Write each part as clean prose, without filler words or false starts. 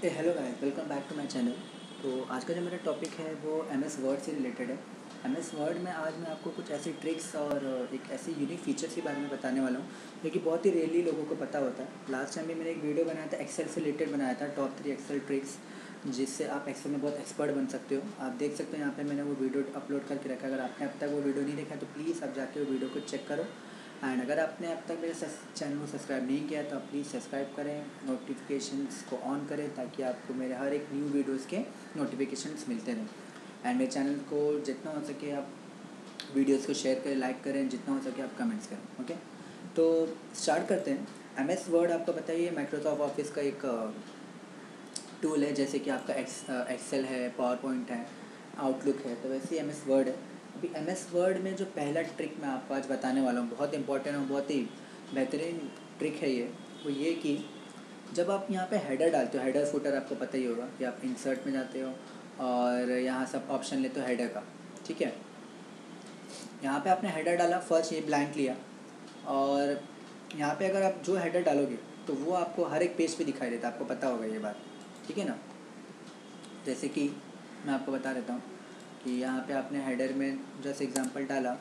Hello guys, welcome back to my channel. तो आज का जो मेरा टॉपिक है वो एमएस वर्ड से रिलेटेड है। एमएस वर्ड में आज मैं आपको कुछ ऐसी ट्रिक्स और एक ऐसे यूनिक फीचर्स के बारे में बताने वाला हूँ जो कि बहुत ही रेयरली लोगों को पता होता है। लास्ट टाइम भी मैंने एक वीडियो बनाया था, एक्सेल से रिलेटेड बनाया था, टॉप 3 एक्सेल ट्रिक्स जिससे आप एक्सेल में बहुत एक्सपर्ट बन सकते हो। आप देख सकते हो यहाँ पे मैंने वो वीडियो अपलोड करके रखा है। अगर आपने अब तक वो वीडियो नहीं देखा तो प्लीज़ आप जाके वो वीडियो को चेक करो। एंड अगर आपने अब तक मेरे चैनल को सब्सक्राइब नहीं किया तो आप प्लीज़ सब्सक्राइब करें, नोटिफिकेशंस को ऑन करें ताकि आपको मेरे हर एक न्यू वीडियोस के नोटिफिकेशंस मिलते रहें। एंड मेरे चैनल को जितना हो सके आप वीडियोस को शेयर करें, लाइक करें, जितना हो सके आप कमेंट्स करें। ओके, तो स्टार्ट करते हैं। एमएस वर्ड आपको बताइए माइक्रोसॉफ्ट ऑफिस का एक टूल है। जैसे कि आपका एक्सेल है, पावर पॉइंट है, आउटलुक है, तो वैसे ही एमएस वर्ड है। अभी एमएस वर्ड में जो पहला ट्रिक मैं आपको आज बताने वाला हूँ, बहुत इंपॉर्टेंट और बहुत ही बेहतरीन ट्रिक है ये। वो ये कि जब आप यहाँ पे हेडर डालते हो, हेडर फुटर आपको पता ही होगा कि आप इंसर्ट में जाते हो और यहाँ सब ऑप्शन लेते हो हेडर का। ठीक है, यहाँ पे आपने हेडर डाला, फर्स्ट ये ब्लैंक लिया और यहाँ पे अगर आप जो हेडर डालोगे तो वो आपको हर एक पेज पे दिखाई देता है। आपको पता होगा ये बात, ठीक है ना। जैसे कि मैं आपको बता देता हूँ कि यहाँ पे आपने हेडर में जैसे एग्जांपल डाला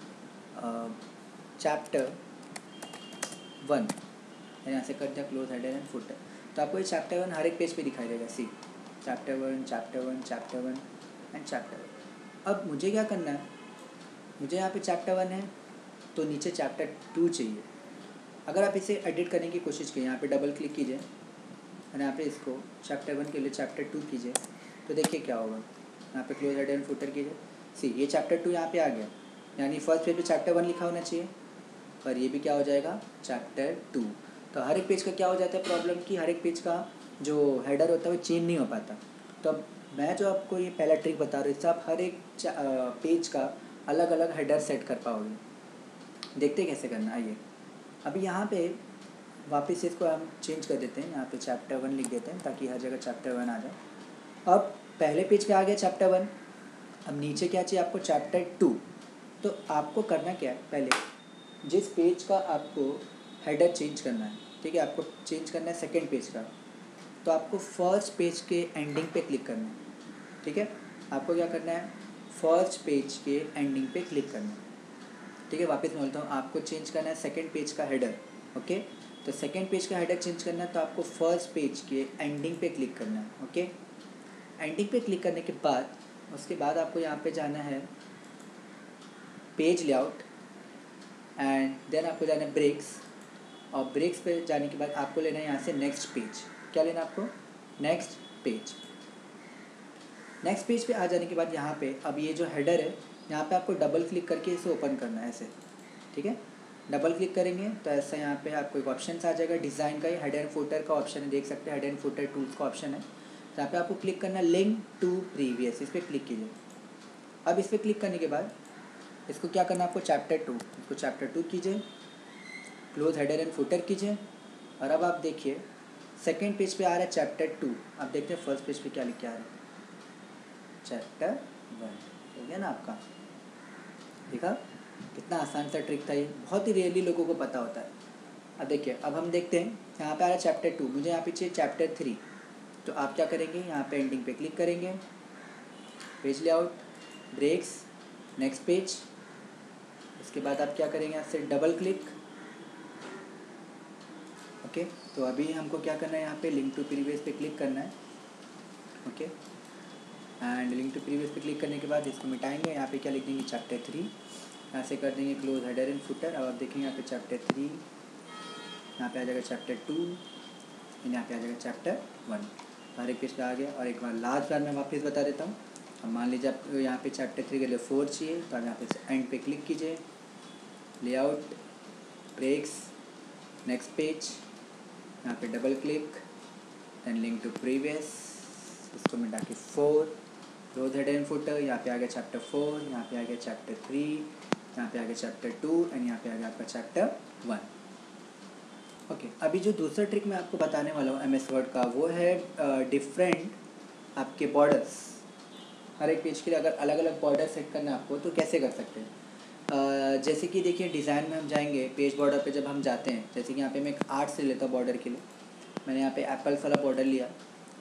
चैप्टर 1, यहाँ से कर दिया क्लोज हेडर एंड फुटर, तो आपको ये चैप्टर 1 हर एक पेज पे दिखाई देगा। See chapter 1, chapter 1, chapter 1 and chapter 1। अब मुझे क्या करना है, मुझे यहाँ पे चैप्टर 1 है तो नीचे चैप्टर 2 चाहिए। अगर आप इसे एडिट करने की कोशिश कीजिए, यहाँ पे डबल क्लिक कीजिए और यहाँ पे इसको चैप्टर 1 के लिए चैप्टर 2 कीजिए, तो देखिए क्या होगा। यहाँ पे क्लोज हेडर एंड फुटर कीजिए, सी ये चैप्टर 2 यहाँ पे आ गया, यानी फर्स्ट पेज पे चैप्टर 1 लिखा होना चाहिए और ये भी क्या हो जाएगा, चैप्टर 2। तो हर एक पेज का क्या हो जाता है प्रॉब्लम कि हर एक पेज का जो हेडर होता है वो चेंज नहीं हो पाता। तो अब मैं जो आपको ये पहला ट्रिक बता रहा हूँ, इससे आप हर एक पेज का अलग अलग हेडर सेट कर पाओगे। देखते कैसे करना। आइए अभी यहाँ पे वापस इसको हम चेंज कर देते हैं, यहाँ पे चैप्टर 1 लिख देते हैं ताकि हर जगह चैप्टर 1 आ जाए। अब पहले पेज पे आ गया चैप्टर 1, अब नीचे क्या चाहिए आपको, चैप्टर 2। तो आपको करना क्या है, पहले जिस पेज का आपको हेडर चेंज करना है, ठीक है, आपको चेंज करना है सेकंड पेज का, तो आपको फर्स्ट पेज के एंडिंग पे क्लिक करना है। ठीक है, आपको क्या करना है, फर्स्ट पेज के एंडिंग पे क्लिक करना है। ठीक है, वापस मैं बोलता हूँ, आपको चेंज करना है सेकंड पेज का हेडर। ओके, तो सेकंड पेज का हेडर चेंज करना है तो आपको फर्स्ट पेज के एंडिंग पे क्लिक करना है। ओके, एंडिंग पे क्लिक करने के बाद उसके बाद आपको यहाँ पे जाना है पेज लेआउट एंड देन आपको जाना है ब्रेक्स, और ब्रेक्स पे जाने के बाद आपको लेना है यहाँ से नेक्स्ट पेज। क्या लेना है आपको, नेक्स्ट पेज। नेक्स्ट पेज पे आ जाने के बाद यहाँ पे अब ये जो हेडर है यहाँ पे आपको डबल क्लिक करके इसे ओपन करना है ऐसे। ठीक है, डबल क्लिक करेंगे तो ऐसा यहाँ पे आपको एक ऑप्शन आ जाएगा डिज़ाइन का, ही हेडर एंड फुटर का ऑप्शन है, देख सकते हैं हेडर एंड फुटर टूल्स का ऑप्शन है। तो यहाँ पे आपको क्लिक करना है लिंक टू प्रीवियस, इस पर क्लिक कीजिए। अब इस पर क्लिक करने के बाद इसको क्या करना है आपको, चैप्टर 2, इसको चैप्टर 2 कीजिए, क्लोज हेडर एंड फुटर कीजिए। और अब आप देखिए सेकेंड पेज पे आ रहा है चैप्टर 2, आप देखते हैं फर्स्ट पेज पे क्या लिख के आ रहा है, चैप्टर 1। हो गया ना आपका, देखा कितना आसान सा ट्रिक था ये, बहुत ही रेयरली लोगों को पता होता है। अब देखिए, अब हम देखते हैं यहाँ पे आ रहा है चैप्टर 2, मुझे यहाँ पे चाहिए चैप्टर 3। तो आप क्या करेंगे, यहाँ पे एंडिंग पे क्लिक करेंगे, page layout, breaks, next page. उसके बाद आप क्या करेंगे, यहाँ से डबल क्लिक। ओके, तो अभी हमको क्या करना है, यहाँ पे लिंक टू प्रीवियस पे क्लिक करना है। Okay, and link to previous पे क्लिक करने के बाद इसको मिटाएंगे, यहाँ पे क्या लिख देंगे, चैप्टर 3, यहाँ से कर देंगे क्लोज हेडर एंड फुटर। अब आप देखेंगे यहाँ पे चैप्टर 3, यहाँ पे आ जाएगा चैप्टर 2, यहाँ पे आ जाएगा चैप्टर 1। हर एक पेज पे आ गया। और एक बार लास्ट बार मैं वापस बता देता हूँ। अब मान लीजिए आपको यहाँ पे चैप्टर 3 के लिए 4 चाहिए, तो आप यहाँ पे एंड पे क्लिक कीजिए, लेआउट, ब्रेक्स, नेक्स्ट पेज, यहाँ पे double click, then link to previous, इसको मिटा के 4, क्लोज हेडर एंड फुटर, यहाँ पे आ गया चैप्टर 4, यहाँ पे आ गया चैप्टर 3, यहाँ पे आ गया चैप्टर 2 एंड यहाँ पे आ गया आपका चैप्टर 1। ओके, अभी जो दूसरा ट्रिक मैं आपको बताने वाला हूँ एमएस वर्ड का, वो है डिफरेंट आपके बॉर्डर्स। हर एक पेज के लिए अगर अलग अलग बॉर्डर सेट करना है आपको तो कैसे कर सकते हैं। जैसे कि देखिए डिज़ाइन में हम जाएंगे, पेज बॉर्डर पे जब हम जाते हैं, जैसे कि यहाँ पे मैं एक 8 से लेता हूँ बॉर्डर के लिए। मैंने यहाँ पे एप्पल्स वाला बॉर्डर लिया,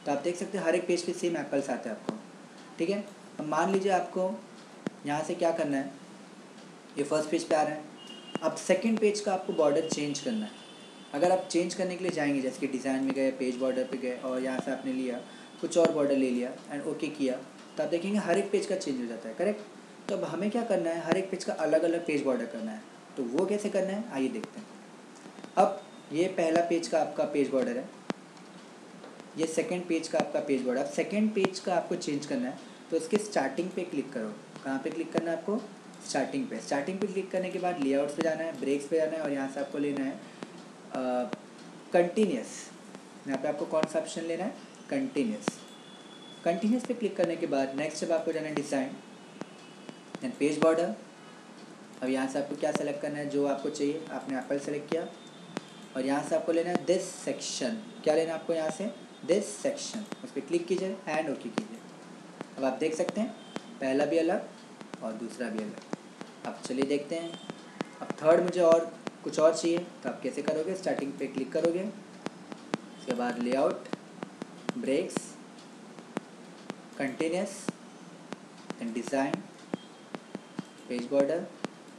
तो आप देख सकते हैं हर एक पेज पे सेम एप्पल्स आते हैं आपको, ठीक है। अब मान लीजिए आपको यहाँ से क्या करना है, ये फर्स्ट पेज पे आ रहा है, अब सेकंड पेज का आपको बॉर्डर चेंज करना है। अगर आप चेंज करने के लिए जाएंगे, जैसे कि डिज़ाइन में गए, पेज बॉर्डर पे गए और यहाँ से आपने लिया कुछ और बॉर्डर ले लिया एंड ओके किया, तो आप देखेंगे हर एक पेज का चेंज हो जाता है, करेक्ट। तो अब हमें क्या करना है, हर एक पेज का अलग अलग पेज बॉर्डर करना है। तो वो कैसे करना है आइए देखते हैं। अब ये पहला पेज का आपका पेज बॉर्डर है, ये सेकंड पेज का आपका पेज बॉर्डर। अब सेकंड पेज का आपको चेंज करना है तो इसके स्टार्टिंग पे क्लिक करो। कहाँ पे क्लिक करना है आपको, स्टार्टिंग पे। स्टार्टिंग पे क्लिक करने के बाद लेआउट्स पे जाना है, ब्रेक्स पे जाना है और यहाँ से आपको लेना है कंटिन्यूस। यहाँ पे आपको कौन सा ऑप्शन लेना है, कंटिन्यूस। कंटिन्यूस पे क्लिक करने के बाद नेक्स्ट जब आपको जाना है डिज़ाइन एंड पेज बॉर्डर। अब यहाँ से आपको क्या सेलेक्ट करना है, जो आपको चाहिए। आपने एप्पल सेलेक्ट किया और यहाँ से आपको लेना है दिस सेक्शन। क्या लेना है आपको यहाँ से, दिस सेक्शन। उस पर क्लिक कीजिए एंड ओके कीजिए। अब आप देख सकते हैं पहला भी अलग और दूसरा भी अलग। अब चलिए देखते हैं। अब थर्ड मुझे और कुछ और चाहिए, तो आप कैसे करोगे, स्टार्टिंग पे क्लिक करोगे, उसके बाद layout, breaks, continuous and design, page border,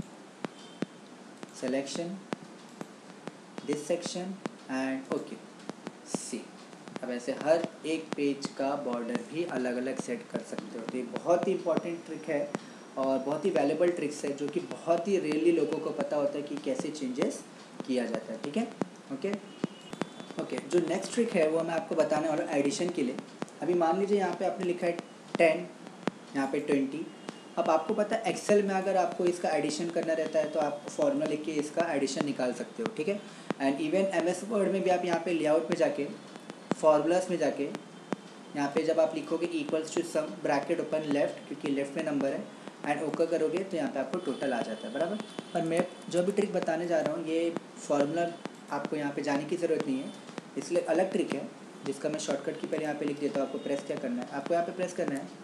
selection, this section and okay see. अब ऐसे हर एक पेज का बॉर्डर भी अलग अलग सेट कर सकते हो। तो ये बहुत ही इंपॉर्टेंट ट्रिक है और बहुत ही वैल्यूबल ट्रिक्स है, जो कि बहुत ही रेयरली लोगों को पता होता है कि कैसे चेंजेस किया जाता है, ठीक है। ओके, जो नेक्स्ट ट्रिक है वो मैं आपको बताने वाला हूँ एडिशन के लिए। अभी मान लीजिए यहाँ पे आपने लिखा है 10, यहाँ पे 20। अब आपको पता है एक्सेल में अगर आपको इसका एडिशन करना रहता है तो आप फॉर्मूला लिख के इसका एडिशन निकाल सकते हो, ठीक है। एंड इवन MS वर्ड में भी आप यहाँ पे लेआउट में जाके, फॉर्मूलास में जाके, यहाँ पे जब आप लिखोगे equals to sum, bracket open left, क्योंकि लेफ्ट में नंबर है, एंड ओके करोगे तो यहाँ पे आपको टोटल आ जाता है, बराबर। पर मैं जो भी ट्रिक बताने जा रहा हूँ ये फॉर्मूला आपको यहाँ पे जाने की ज़रूरत नहीं है, इसलिए अलग ट्रिक है जिसका मैं शॉर्टकट की पहले यहाँ पे लिख देता हूँ। आपको प्रेस क्या करना है, आपको यहाँ पे प्रेस करना है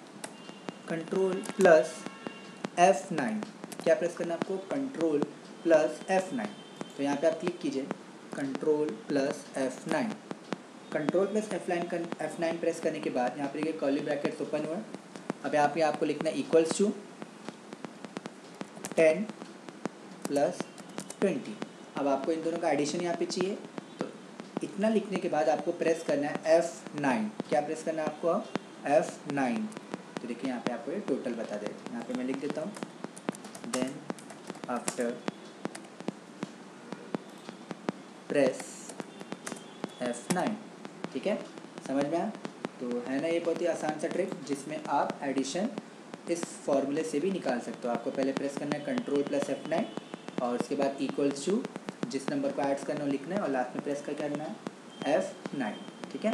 Ctrl+F9। क्या प्रेस करना है आपको, Ctrl+F9। तो यहाँ पे आप क्लिक कीजिए Ctrl+F9। Ctrl+F9 प्रेस करने के बाद यहाँ पर देखिए कर्ली ब्रैकेट्स ओपन हुआ। अब यहाँ पे आपको लिखना है इक्वल्स टू 10 + 20। अब आपको इन दोनों का एडिशन यहाँ पे चाहिए, तो इतना लिखने के बाद आपको प्रेस करना है F9। क्या प्रेस करना है आपको, F9। तो देखिए यहाँ पे आपको ये टोटल बता देगा। यहाँ पे मैं लिख देता हूँ देन आफ्टर प्रेस F9, ठीक है, समझ में आया। तो है ना ये बहुत ही आसान सा ट्रिक जिसमें आप एडिशन इस फॉर्मूले से भी निकाल सकते हो। आपको पहले प्रेस करना है Ctrl+F9 और उसके बाद इक्वल्स टू जिस नंबर को ऐड करना है वो लिखना है और लास्ट में प्रेस कर करना है F9, ठीक है।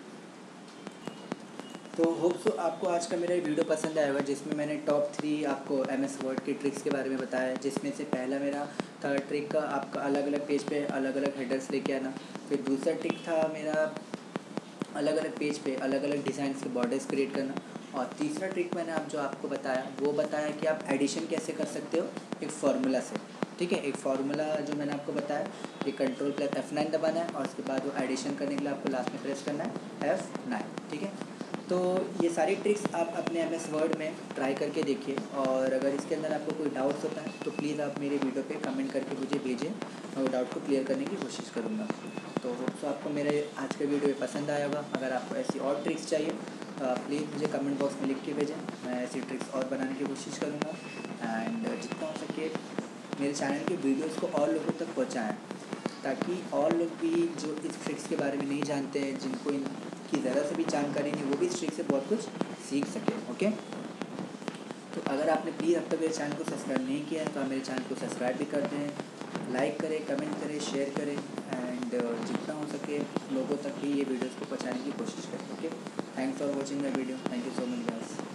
तो होप सो आपको आज का मेरा वीडियो पसंद आएगा, जिसमें मैंने टॉप 3 आपको MS वर्ड के ट्रिक्स के बारे में बताया, जिसमें से पहला मेरा था ट्रिक का आपका अलग अलग पेज पे अलग अलग हेडर्स लेके आना। फिर दूसरा ट्रिक था मेरा अलग अलग पेज पे अलग अलग डिज़ाइन के बॉर्डर्स क्रिएट करना। और तीसरा ट्रिक मैंने आप जो आपको बताया वो बताया कि आप एडिशन कैसे कर सकते हो एक फार्मूला से, ठीक है। एक फार्मूला जो मैंने आपको बताया कि Ctrl+F9 दबाना है और उसके बाद वो एडिशन करने के लिए आपको लास्ट में प्रेस करना है F9, ठीक है। तो ये सारी ट्रिक्स आप अपने MS वर्ड में ट्राई करके देखिए, और अगर इसके अंदर आपको कोई डाउट्स होता है तो प्लीज़ आप मेरे वीडियो पे कमेंट करके मुझे भेजें, मैं वो डाउट को क्लियर करने की कोशिश करूँगा। तो आपको मेरे आज का वीडियो पसंद आया होगा। अगर आपको ऐसी और ट्रिक्स चाहिए तो आप प्लीज़ मुझे कमेंट बॉक्स में लिख के भेजें, मैं ऐसी ट्रिक्स और बनाने की कोशिश करूँगा। एंड जितना हो सके मेरे चैनल के वीडियोज़ को और लोगों तक पहुँचाएँ, ताकि और लोग भी जो इस ट्रिक्स के बारे में नहीं जानते हैं, जिनको इनकी ज़रा से भी जानकारी नहीं, वो भी इस ट्रिक से बहुत कुछ सीख सकें, ओके। तो अगर आपने प्लीज़ अब तक मेरे चैनल को सब्सक्राइब नहीं किया है तो आप मेरे चैनल को सब्सक्राइब भी कर दें, लाइक करें, कमेंट करें, शेयर करें, एंड जितना हो सके लोगों तक भी ये वीडियोज़ को पहुँचाने की कोशिश करें, okay. Thanks for watching my video, thank you so much guys.